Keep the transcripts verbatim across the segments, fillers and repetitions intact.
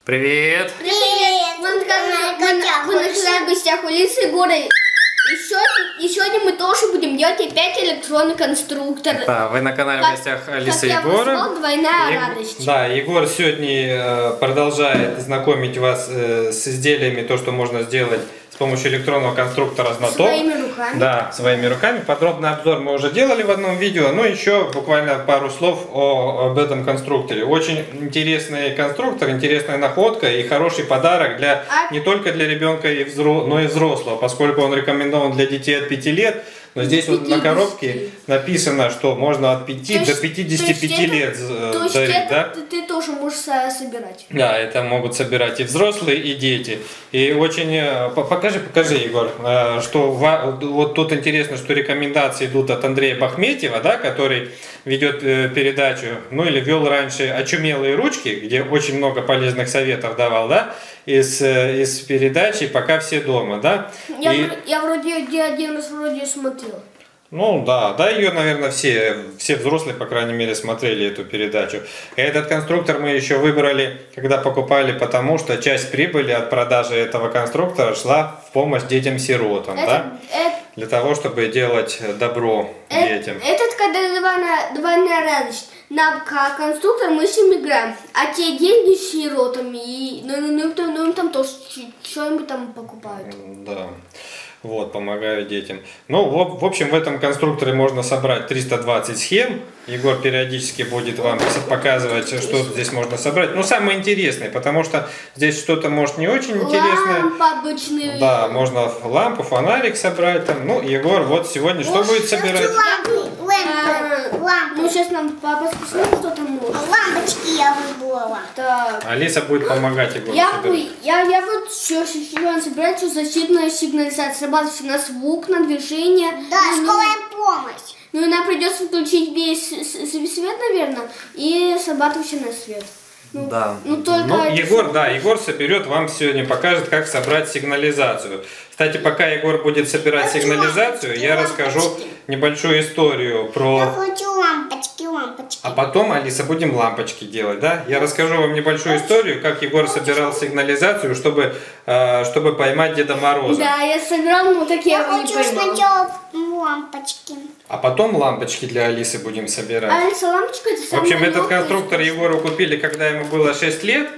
Привет! Привет! Мы на канале в гостях у Лисы и Егора. И сегодня, и сегодня мы тоже будем делать опять электронный конструктор. Да, вы на канале в гостях Алисы и Егора. Как я двойная Е... радость. Да, Егор сегодня продолжает знакомить вас с изделиями, то, что можно сделать с помощью электронного конструктора знаток. Своими руками. Да, своими руками. Подробный обзор мы уже делали в одном видео, но еще буквально пару слов о, об этом конструкторе. Очень интересный конструктор, интересная находка и хороший подарок для а... не только для ребенка, и взро... но и взрослого, поскольку он рекомендован для детей от пяти лет. Но здесь вот на коробке написано, что можно от пяти до пятидесяти пяти лет то дарить, это да? Ты, ты тоже можешь собирать. Да, это могут собирать и взрослые, и дети. И очень... Покажи, покажи, Егор, что вот тут интересно, что рекомендации идут от Андрея Бахметьева, да, который ведет передачу, ну или вел раньше «Очумелые ручки», где очень много полезных советов давал, да, из, из передачи «Пока все дома», да. Я, и... я вроде один раз вроде смотрел. Ну да, да, ее, наверное, все, все взрослые, по крайней мере, смотрели эту передачу. И этот конструктор мы еще выбрали, когда покупали, потому что часть прибыли от продажи этого конструктора шла в помощь детям-сиротам, да? Это... Для того, чтобы делать добро это... детям. Этот, когда двойная, двойная радость. На конструктор мы с ними играем, а те деньги с сиротами, и, ну, ну, ну, ну, ну там тоже что-нибудь там покупают. Да. Вот, помогаю детям. Ну, в, в общем, в этом конструкторе можно собрать триста двадцать схем. Егор периодически будет вам показывать, что здесь можно собрать. Ну, самое интересное, потому что здесь что-то может не очень интересное. Лампа обычные. Да, можно лампу, фонарик собрать там. Ну, Егор, вот сегодня что будет собирать? Ну, сейчас нам папа скажет, что там может. Лампочки я выбрала. Так. Алиса будет помогать Егору. Я, я, я вот все, сейчас собирать защитная сигнализация, срабатывающая на звук, на движение. Да, ну, скорая помощь. Ну и нам придется включить весь свет, наверное, и срабатывающий на свет. Ну, да. Ну, только ну, Егор, да, Егор соберет, вам сегодня покажет, как собрать сигнализацию. Кстати, пока Егор будет собирать хочу сигнализацию, лампочки, я лампочки. расскажу небольшую историю про... Я хочу лампочки, лампочки. А потом, Алиса, будем лампочки делать, да? Я расскажу вам небольшую историю, как Егор собирал сигнализацию, чтобы, э, чтобы поймать Деда Мороза. Да, я собирал, но такие я не хочу поймала. сначала лампочки. А потом лампочки для Алисы будем собирать. Алиса, лампочка это В самое общем, этот легкое. конструктор Егору купили, когда ему было шесть лет.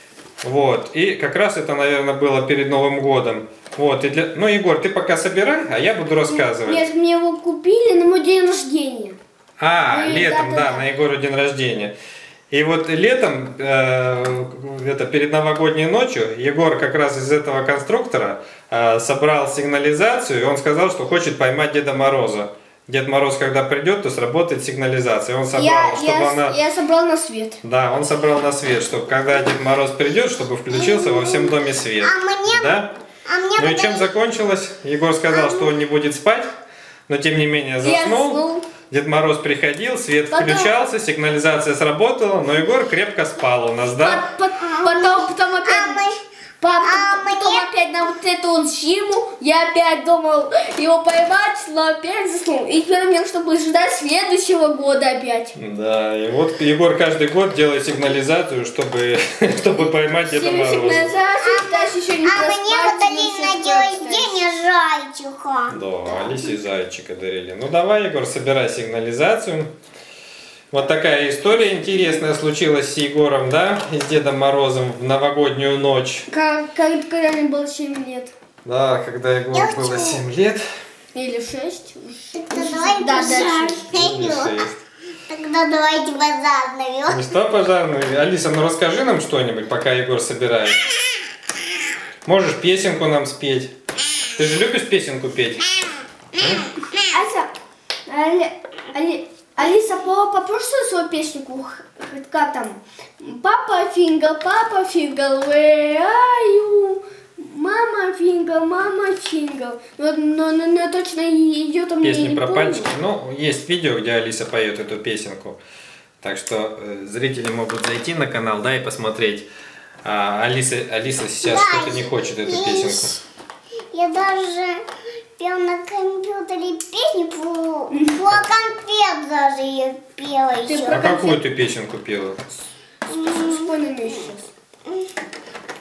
Вот, и как раз это, наверное, было перед Новым годом. Вот, и для... Ну, Егор, ты пока собирай, а я буду рассказывать. Нет, мне его купили на мой день рождения. А, И, летом, да, да, да, да. на Егору день рождения. И вот летом, э, это перед новогодней ночью, Егор как раз из этого конструктора э, собрал сигнализацию, и он сказал, что хочет поймать Деда Мороза. Дед Мороз, когда придет, то сработает сигнализация. Он собрал, Я, чтобы я, она... я собрал на свет. Да, он собрал на свет, чтобы когда Дед Мороз придет, чтобы включился во всем доме свет. А мне... Да? А мне Ну и чем закончилось? Егор сказал, что он не будет спать, но тем не менее заснул. заснул. Дед Мороз приходил, свет Потом... включался, сигнализация сработала, но Егор крепко спал у нас, да? По, по, потом, потом опять... А мы... Папа, А потом мне... опять на вот эту вот зиму я опять думал его поймать, но опять заснул. И теперь мне, чтобы ждать следующего года опять. Да, и вот Егор каждый год делает сигнализацию, чтобы, чтобы поймать Деда Мороза. Сигнализацию, дальше еще не А мне проспать, подарили еще на день рождения зайчика. Да, Алисе зайчика дарили. Ну давай, Егор, собирай сигнализацию. Вот такая история интересная случилась с Егором, да, и с Дедом Морозом в новогоднюю ночь. Как, как, когда мне было семь лет. Да, когда Егору Я было хочу. семь лет. Или шесть. Тогда давайте Да, базар Или навел. шесть. Тогда давайте базар навел. Ну что, пожарный? Алиса, ну расскажи нам что-нибудь, пока Егор собирает. Можешь песенку нам спеть. Ты же любишь песенку петь? Ася, Али, Али, Алиса, попрошу свою песенку. Как там? Папа Фингал, папа Фингал, where are you? Мама Фингал, мама Фингал. Но, но, но, но точно ее там Песни не, не про помню. пальчики. Ну, есть видео, где Алиса поет эту песенку. Так что э, зрители могут зайти на канал, да, и посмотреть. А Алиса, Алиса сейчас Да, что-то не хочет эту я- песенку. Я даже пел на компьютере песню про, про конфет даже я пела Ты еще. про А какую ты песню пела? Спой на меня сейчас.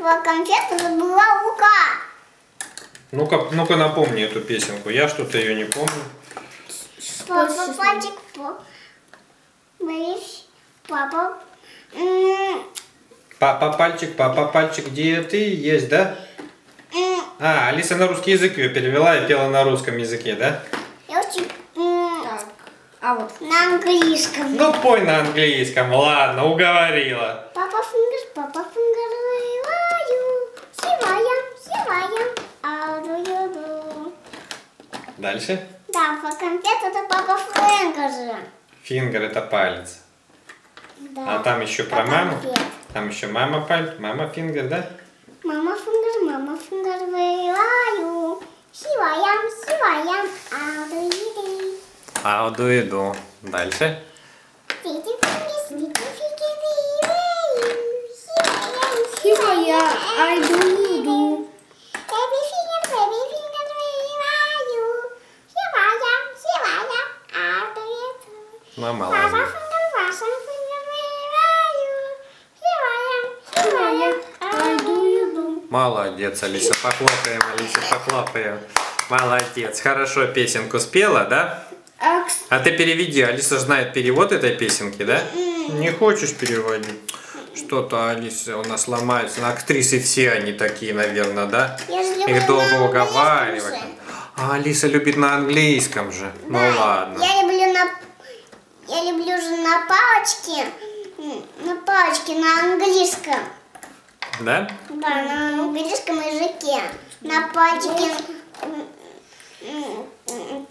про конфету забыла Лука. Ну-ка, ну-ка напомни эту песенку. Я что-то ее не помню. Папа, пальчик, по. Боюсь, папа. М, Папа пальчик, папа пальчик, где ты есть, да? м, А, Алиса на русский язык ее перевела и пела на русском языке, да? Я очень м, Так, а вот. на английском. Ну, пой на английском, ладно, уговорила. Папа фингер, папа фингер, вываю. Сиваем, сиваем. А do you do? Дальше. Да, про конфету это папа фингер же. Фингер это палец. Да. А там еще про Про маму. конфет. Там еще мама пальц, мама фингер, да? Мама фингер, мама фингер, вываю. Сиваем, сиваем. А do you do? А, иду, иду. Дальше. Фики, фики, фики, фики, вываю. Сиваем, Хиба я, сиваем. I do you do. Baby finger, baby finger, вываю. Сиваем, сиваем. А do you do? Ну, Папа молодец. фингер, ваша фингер, вываю. Сиваем, сиваем. I do you do. Молодец, Алиса. Похлопаем, Алиса, похлопаем. Молодец. Хорошо песенку спела, да? А, кс- А ты переведи. Алиса знает перевод этой песенки, да? Не хочешь переводить? Что-то Алиса у нас ломается. Ну, актрисы все они такие, наверное, да? Я же люблю Их долго на английском уговаривать. же. А Алиса любит на английском же. Ну Да, ладно. Я люблю на... Я люблю же на палочке. м, На палочке на английском. Да? Да, на английском языке. На пальчике... м, м, м,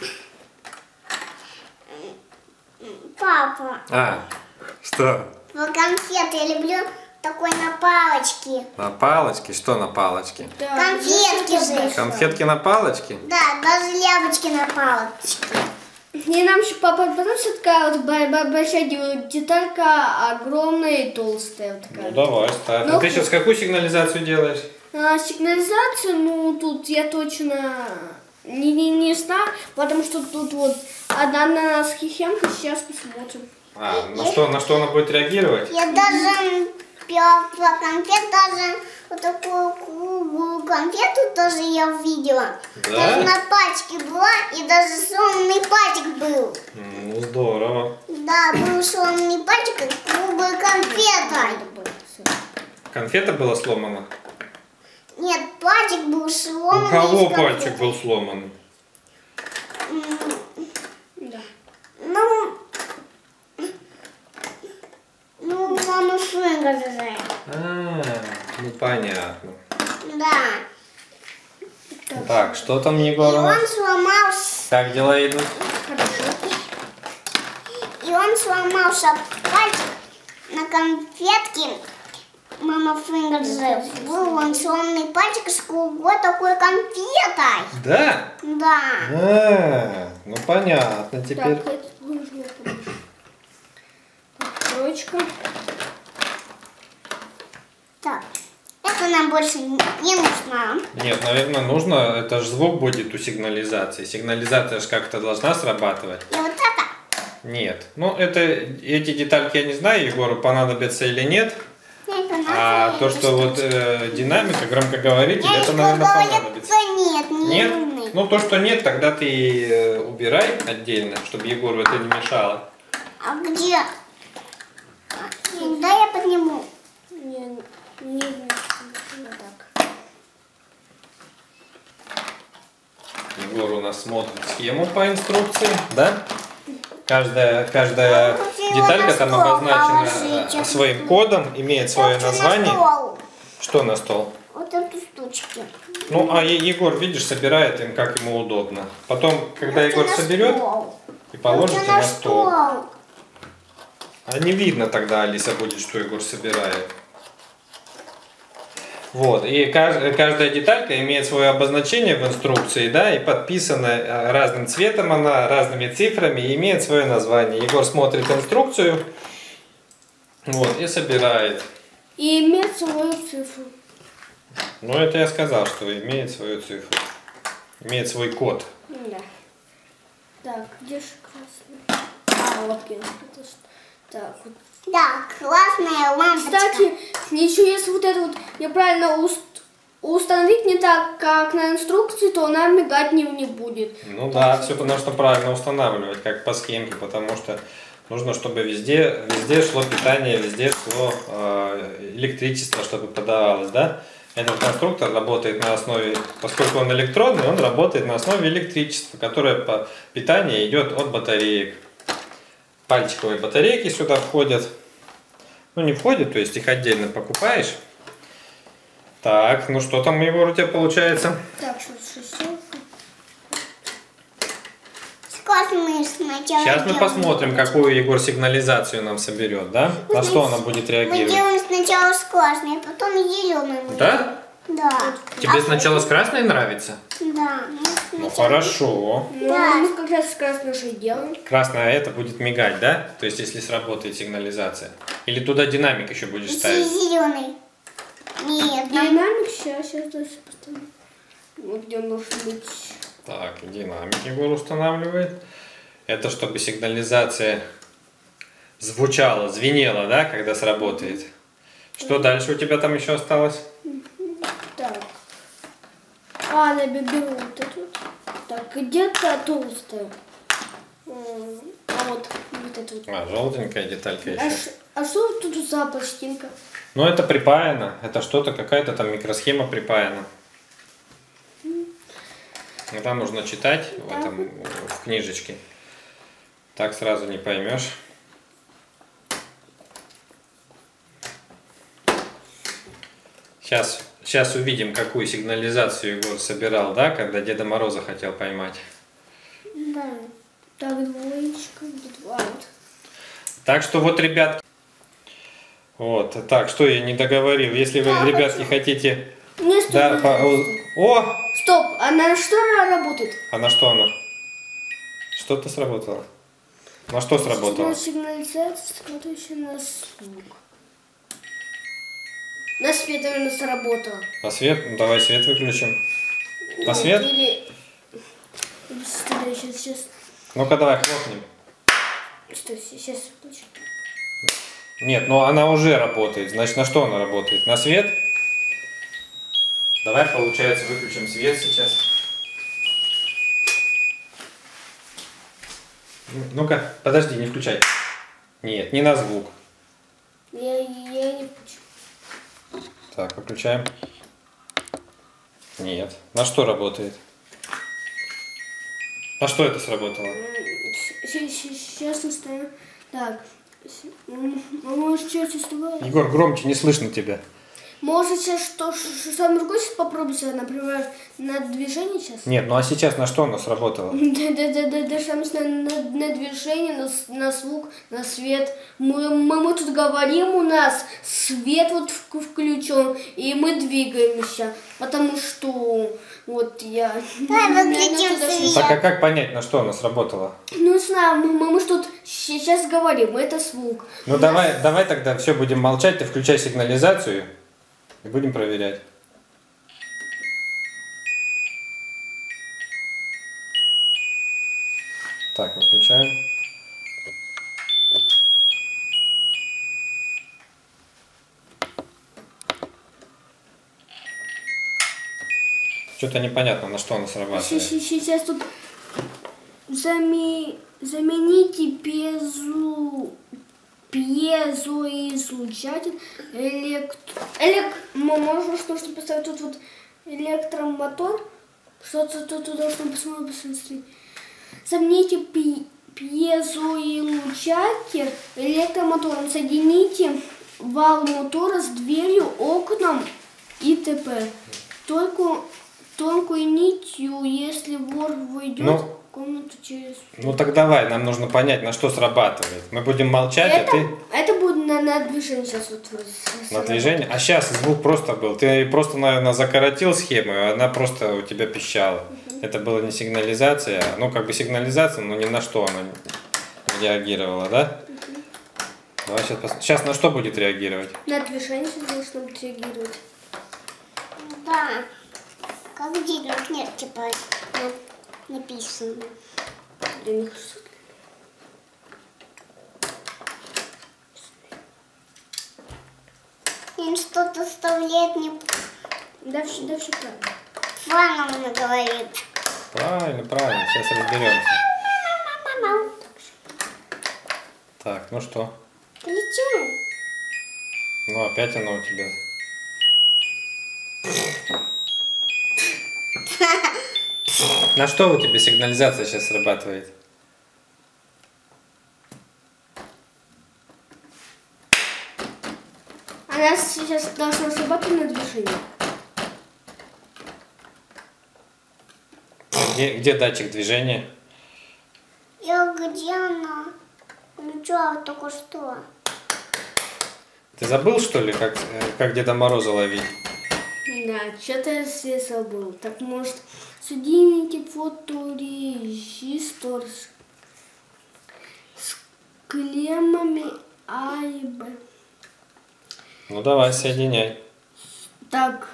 Папа, А, что? про конфеты я люблю такой на палочке. На палочке? Что на палочке? да, Конфетки я же. что-то Конфетки на палочке? Да, даже яблочки на палочке. Не, нам еще папа, потом все такая вот бо- бо- большая де- деталька, огромная и толстая. Вот такая. Ну давай, ставь. Ну, А ты сейчас какую сигнализацию делаешь? А, сигнализацию, ну, тут я точно не, не, не знаю, потому что тут вот одна на схемка, сейчас посмотрим. А, на что, на что она будет реагировать? Я даже пила про конфет, даже вот такую круглую конфету тоже я увидела. Да? Даже на пачке была, и даже сломанный пальчик был. М, Ну здорово. Да, был сломанный пальчик и круглая конфета. Конфета была сломана? Нет, пальчик был У сломанный. кого из пальчик конфеты. был сломан? М, Да. Ну, ну, мама Финга же. А, ну понятно. Да. Так, что там, И Егор, у нас? он сломался. Как дела идут? И он сломался пальчик на конфетке. Мама Фингер же. Был он сломанный пальчик с круглой такой конфетой. Да? Да. А, ну понятно теперь. Так, это нужно подожди. Так, троечка. Так. Это нам больше не нужно. Нет, наверное, нужно, это же звук будет у сигнализации. Сигнализация же как-то должна срабатывать. И вот это. Нет. Ну, это, эти детальки я не знаю, Егору понадобятся или нет. Это А надо. то, что вот э, динамика, громкоговоритель, Я это, еще наверное, говорю, понадобится. что нет, не Нет? нужны. Ну, то, что нет, тогда ты э, убирай отдельно, чтобы Егору это не мешало. А где? А, да, я подниму. Не, не, не, вот так. Егор у нас смотрит схему по инструкции, да? Каждая, каждая Ну, хотела деталька на там стол обозначена положить. своим кодом, имеет свое Я хочу название. На стол. Что на стол? Вот эту штучку. Ну, а Е- Егор, видишь, собирает им, как ему удобно. Потом, когда Я хочу Егор на соберет стол. и положит Я на на стол. стол. А не видно тогда, Алиса, будет, что Егор собирает. Вот, и кажд- каждая деталька имеет свое обозначение в инструкции, да, и подписана э, разным цветом она, разными цифрами, и имеет свое название. Егор смотрит инструкцию, вот, и собирает. И имеет свою цифру. Ну, это я сказал, что имеет свою цифру. Имеет свой код. Да. Так, где же красный? А, вот где. Так, вот Да, классная лампочка. Кстати, еще если вот это вот неправильно уст установить не так, как на инструкции, то она мигать не, не будет. Ну да, все нужно правильно устанавливать, как по схемке, потому что нужно, чтобы везде, везде шло питание, везде шло э, электричество, чтобы подавалось, да? Этот конструктор работает на основе, поскольку он электронный, он работает на основе электричества, которое по питанию идет от батареек. Пальчиковые батарейки сюда входят. Ну не входят, то есть их отдельно покупаешь. Так, ну что там, Егор, у тебя получается? Так, что шестерка. Сколько мы сначала Сейчас мы делаем? посмотрим, какую Егор сигнализацию нам соберет, да? На что она будет Мы реагировать? делаем сначала с красной, потом зеленой. Да? Да. Тебе сначала с красной нравится? Да. мы Ну сначала- хорошо. Ну, Да. мы как раз как раз наши делаем. Красная это будет мигать, да? То есть если сработает сигнализация. Или туда динамик еще будешь ставить? Зеленый. Нет, нам Динамик сейчас, сейчас дальше поставим. Вот где он должен быть. Так, динамик Егор устанавливает. Это чтобы сигнализация звучала, звенела, да, когда сработает. Что дальше у тебя там еще осталось? Так. А, я беру вот эту. вот. Так, где-то толстая. М, А вот, вот эту. вот. А, желтенькая деталька А, еще. ш- а что тут за пластинка? Ну это припаяно, это что-то, какая-то там микросхема припаяна. И там нужно читать в, этом, в книжечке. Так сразу не поймешь. Сейчас, сейчас увидим, какую сигнализацию Егор собирал, да, когда Деда Мороза хотел поймать. Да. Так, двоечка, где два. Вот. Так что вот, ребят, вот, так, что я не договорил. Если вы, Да, ребятки, хочу. хотите... Не, стоп, Да, по- о! Стоп, а на что она работает? А на что она? Что-то сработало? На что сработало? Сигнализация, сработающая на звук. На свет именно сработала. На свет? Ну, давай свет выключим. На свет? Или... Стой, сейчас, сейчас. Ну-ка давай хлопнем. Стой, сейчас включу. Нет, ну она уже работает. Значит, на что она работает? На свет? Давай, получается, выключим свет сейчас. Ну-ка, подожди, не включай. Нет, не на звук. Я, я не включу. Так, выключаем. Нет. На что работает? На что это сработало? Сейчас наставим. Так. м, Может, сейчас оставим? Егор, громче, не слышно тебя. Может, сейчас что, что самое другое сейчас попробуйте, например, на движение сейчас? Нет, ну а сейчас на что оно сработало? Да, да, да, да, даже на, на, на движение, на, с- на звук, на свет. Мы, мы, мы тут говорим, у нас свет вот в- включен, и мы двигаемся, потому что вот я... Давай я- выключим я туда свет. Так, а как понять, на что оно сработало? Ну, не знаю, мы, мы, мы ж тут сейчас говорим, это звук. Ну давай, давай тогда все будем молчать, ты включай сигнализацию и будем проверять. Так, выключаем. Что-то непонятно, на что оно срабатывает. Сейчас тут заме- замените пьезу, пьезоизлучатель, элект... элек... м- можно что что поставить тут вот электромотор, что-то тут должно посмотреть. Замените пи- пьезоизлучатель электромотором, соедините вал мотора с дверью, окном и т.п. Только тонкой нитью, если вор войдет Ну. в комнату через... Ну так давай, нам нужно понять, на что срабатывает. Мы будем молчать, Это, а ты это будет на, на движение сейчас. Вот, вот, на движение. А сейчас звук просто был. Ты просто, наверное, закоротил схему, и она просто у тебя пищала. Это была не сигнализация, ну как бы сигнализация, но ни на что она не реагировала, да? Давай сейчас, пос... сейчас на что будет реагировать? На движение сейчас должно будет реагировать. Да. Как в детях нет, типа, на- написано. Для них что-то. Сонин что-то вставляет не... Да, все, да, все правильно. Фановна говорит. Правильно, правильно. Сейчас разберемся. Так, ну что? Включаем. Ну опять оно у тебя. На что у тебя сигнализация сейчас срабатывает? Она сейчас должна срабатывать на движение. Где, где датчик движения? Я где она? Включала только что. Ты забыл, что ли, как, э, как Деда Мороза ловить? Да, что-то я все забыл. Так, может, судейники, фоторежистор с, с клеммами А и Б. Ну давай, соединяй. Так,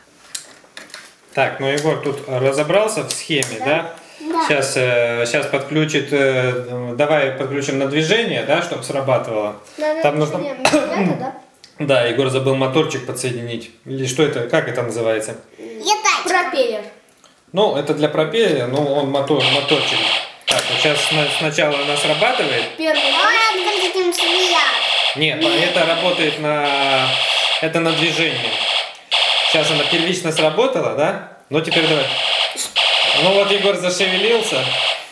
Так, ну Егор тут разобрался в схеме, да? Да. Сейчас, э, сейчас подключит, э, давай подключим на движение, да, чтобы срабатывало. надо Там нужно... это, да? Да, Егор забыл моторчик подсоединить. Или что это, как это называется? Летать. Пропеллер. Ну, это для пропеллера, ну, он мотор, моторчик. Так, вот сейчас сначала она срабатывает. Первый. Ой, отключим свет. Нет, это работает на... Это на движение. Сейчас она первично сработала, да? Ну, теперь давай. Ну, вот Егор зашевелился.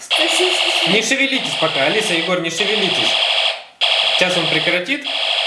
Не шевелитесь пока, Алиса, Егор, не шевелитесь. Сейчас он прекратит.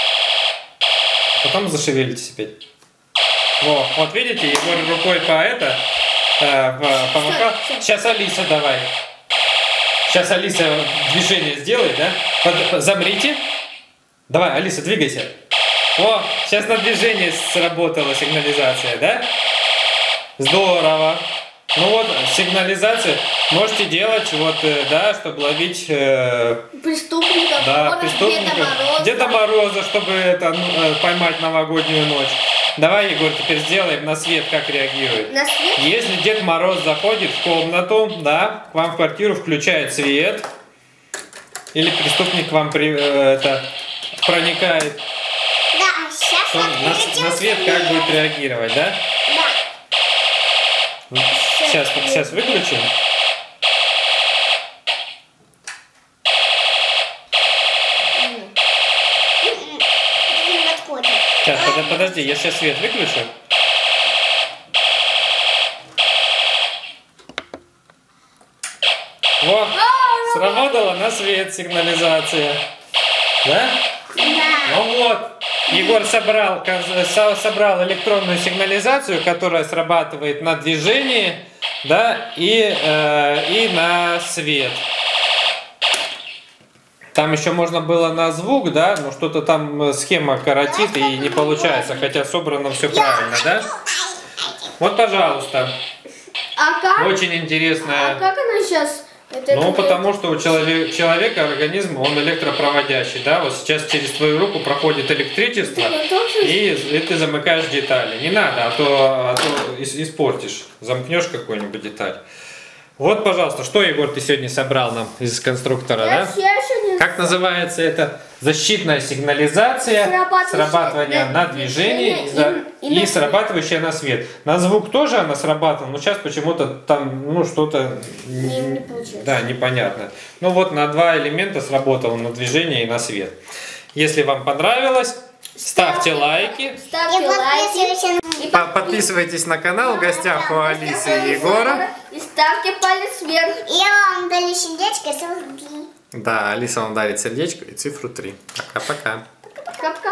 Потом зашевелитесь опять. Во, вот видите, Егор рукой по это... Э, помахал. Сейчас Алиса давай. Сейчас Алиса движение сделает, да? Под, замрите. Давай, Алиса, двигайся. О, сейчас на движение сработала сигнализация, да? Здорово. Ну вот, сигнализация можете делать, вот, да, чтобы ловить... Э, Преступников, да, город, преступников. Деда Мороза. Деда Мороза, чтобы это, ну, поймать новогоднюю ночь. Давай, Егор, теперь сделаем на свет, как реагирует. На свет? Если Дед Мороз заходит в комнату, да, к вам в квартиру, включает свет, или преступник к вам при, э, это, проникает, Да, сейчас то на, на свет как будет реагировать, да? Да. Сейчас, сейчас выключим. Не подходит. Сейчас, под- подожди, я сейчас свет выключу. Во, сработала на свет сигнализация. Да? Да. Ну вот, Егор собрал, каз- со- собрал электронную сигнализацию, которая срабатывает на движение, да, и, э, и на свет. Там еще можно было на звук, да, но что-то там схема коротит и не получается, хотя собрано все правильно, да? Вот, пожалуйста, А как? очень А интересная. как она сейчас? Это, Ну, это- потому что у человека, человека организм, он электропроводящий, да, вот сейчас через твою руку проходит электричество, и, и ты замыкаешь детали. Не надо, а то, а то ис- испортишь, замкнешь какую-нибудь деталь. Вот, пожалуйста, что, Егор, ты сегодня собрал нам из конструктора, Я, да? я еще не Как называется это? Защитная сигнализация, Срабатывающая срабатывание на на движение и, движение за- и- и и на срабатывающая на свет. На звук тоже она срабатывала, но сейчас почему-то там, ну, что-то Не- не получилось. да, непонятно. Ну вот на два элемента сработало, на движение и на свет. Если вам понравилось, ставьте лайки, ставьте И лайки. подписывайся. И по- подписывайтесь на канал. В гостях у Алисы и Егора. И ставьте палец вверх. И я вам дали сердечко, сорок три. Да, Алиса вам дарит сердечко и цифру три. Пока-пока. Пока-пока.